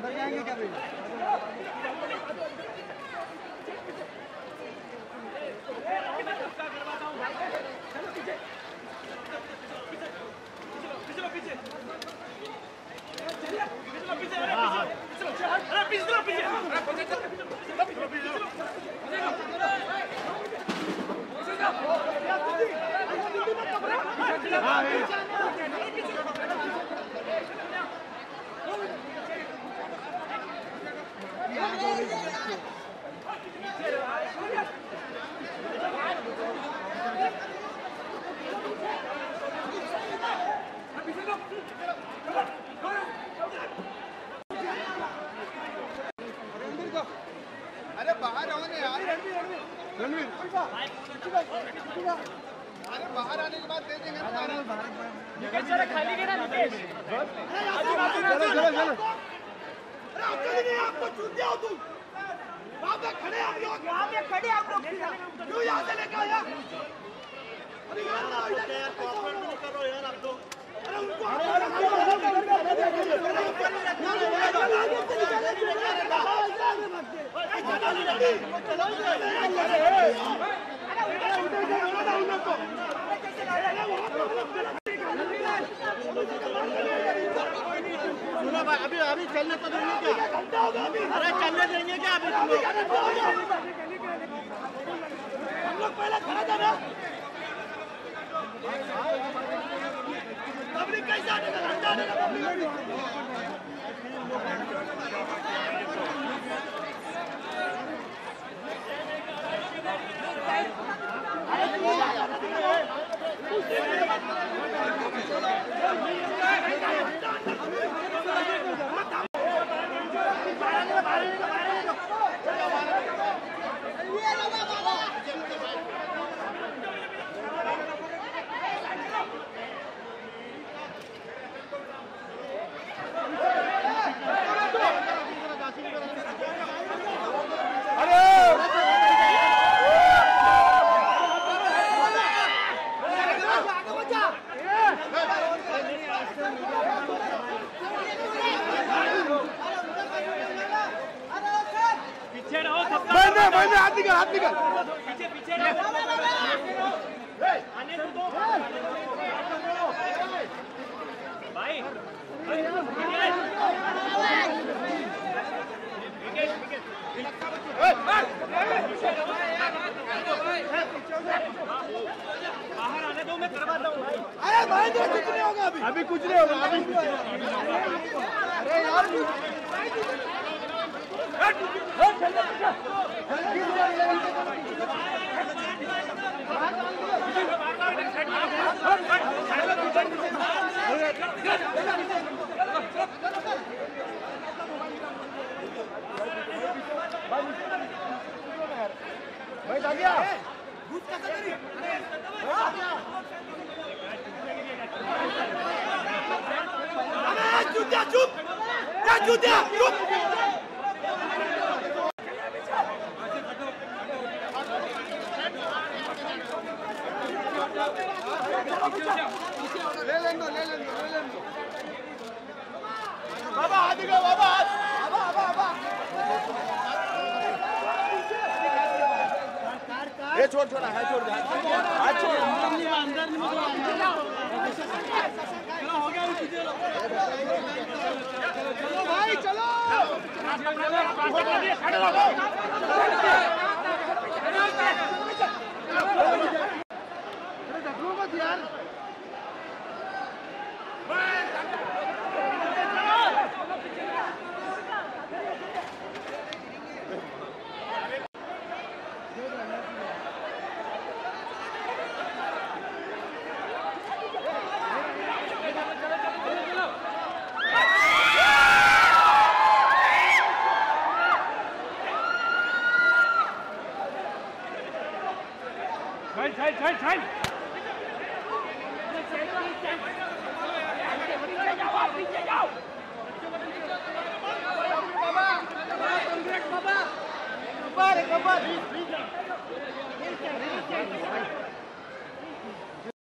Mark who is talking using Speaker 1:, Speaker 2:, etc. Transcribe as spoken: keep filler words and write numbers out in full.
Speaker 1: अरे बाहर आओ ना यार रणवीर, अरे बाहर आने के बाद दे देंगे जरा खाली के ना निकेश। चलो चलो चलो, अरे अकेले नहीं, आपको छूट दिया हो तुम, वहाँ पे खड़े आप लोग, वहाँ पे खड़े आप लोग क्यों यहाँ से लेकर आया? अरे यार ना यार कॉर्पोरेट में करो यार आप लोग, अरे उनको सुनो भाई, अभी अभी चलने तो देंगे क्या? अरे चलने देंगे क्या अभी? हम लोग पहले खड़ा था ना, पब्लिक कैसे आने का आने का पब्लिक हाथ निकल, हाथ निकल, पीछे पीछे आने दो भाई। बाहर आने दो, मैं करवाता हूँ भाई। अरे भाई कुछ नहीं होगा अभी, अभी कुछ नहीं होगा अभी। अरे यार भाई आ गया चुप चुप चुप चुप ले लेंगे ले लेंगे ले लेंगे बाबा हाथ दिखाओ बाबा हाथ बाबा बाबा ये छोड़ छोड़ा है छोड़ हाथ छोड़ अंदर नहीं अंदर नहीं चलो हो गया चलो भाई चलो यार Time, time, time. Baba, Baba, Baba, Baba,